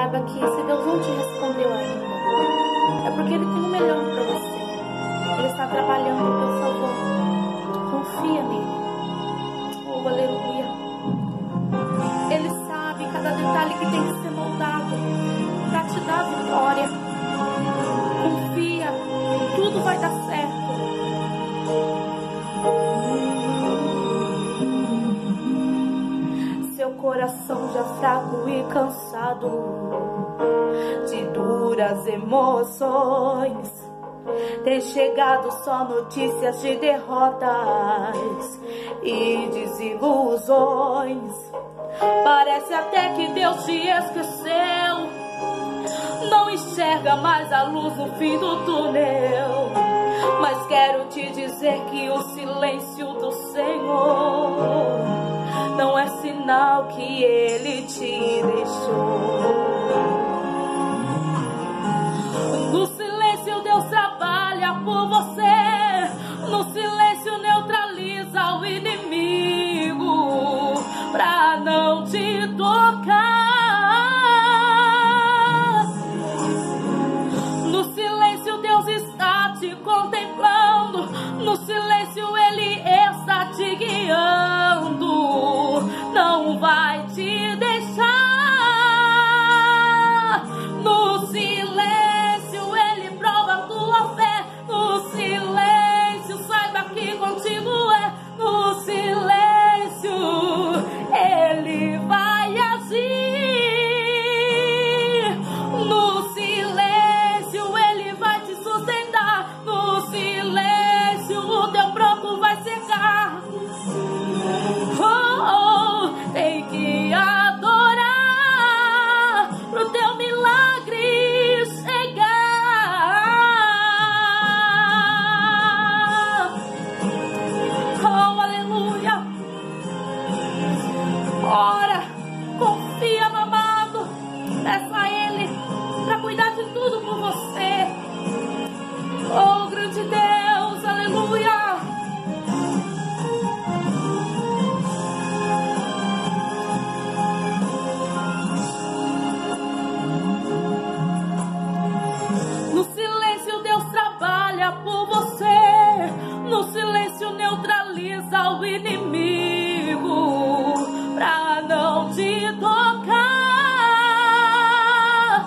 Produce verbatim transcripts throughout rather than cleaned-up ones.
saiba que se Deus não te respondeu ainda, é porque Ele tem o melhor para você. Ele está trabalhando ao teu favor. Confia nele. Oh, aleluia. Ele sabe cada detalhe que tem que ser moldado para te dar vitória. Confia, tudo vai dar certo. Seu coração já fraco e cansado de duras emoções, tem chegado só notícias de derrotas e desilusões. Parece até que Deus te esqueceu, não enxerga mais a luz no fim do túnel. Mas quero te dizer que o silêncio do Senhor não é sinal que Ele te deixou. No silêncio Deus trabalha por você, no silêncio neutraliza o inimigo pra não te tocar. No silêncio Deus está te contemplando, no silêncio Ele está te guiando, não vai te deixar. No silêncio Ele prova a tua fé, no silêncio saiba que contigo é, no silêncio Ele vai agir, no silêncio Ele vai te sustentar, no silêncio o teu pranto vai secar. Oh, oh, tem que adorar pro teu milagre chegar. Oh, aleluia. Ora, confia no amado, peça a Ele para cuidar de tudo por você. Oh, grande Deus, aleluia. No silêncio Deus trabalha por você, no silêncio neutraliza o inimigo pra não te tocar.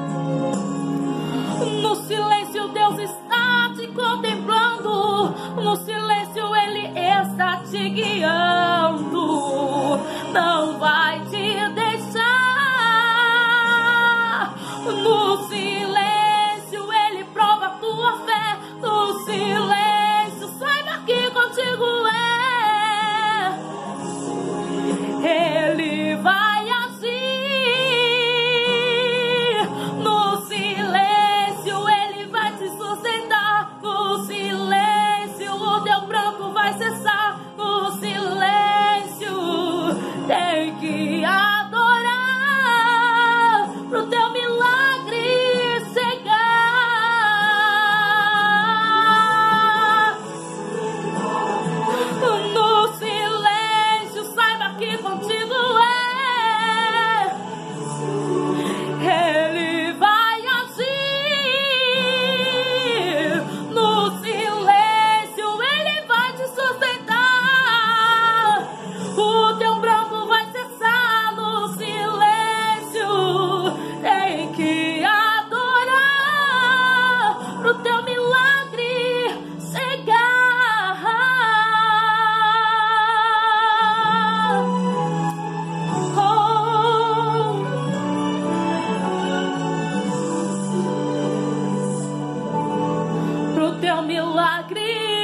No silêncio Deus está te contemplando, no silêncio Ele está te guiando, não vai te deixar. No silêncio Ele prova a tua fé, no silêncio saiba que contigo é, Ele vai agir. No silêncio Ele vai te sustentar, no silêncio o teu pranto vai cessar, no silêncio tem que adorar pro teu milagre chegar. No silêncio saiba que contigo é, Ele vai agir. No silêncio Ele vai te sustentar, o teu pranto vai cessar, no silêncio tem que adorar pro teu milagre chegar. Oh, pro teu milagre